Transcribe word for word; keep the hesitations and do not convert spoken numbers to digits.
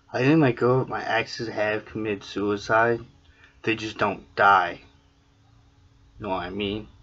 I think my girl, my exes have committed suicide. They just don't die. You know what I mean?